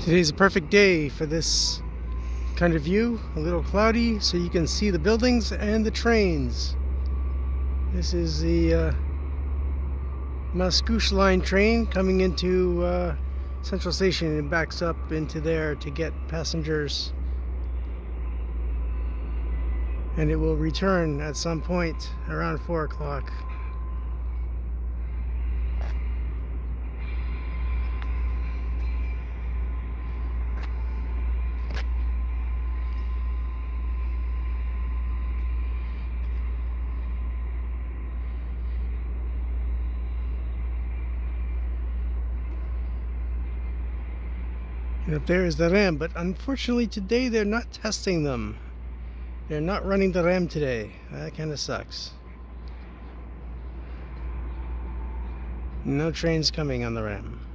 Today's a perfect day for this kind of view. A little cloudy so you can see the buildings and the trains. This is the Mascouche Line train coming into Central Station and backs up into there to get passengers. And it will return at some point around 4 o'clock. And up there is the RAM, but unfortunately today they're not testing them. They're not running the RAM today. That kind of sucks. No trains coming on the RAM.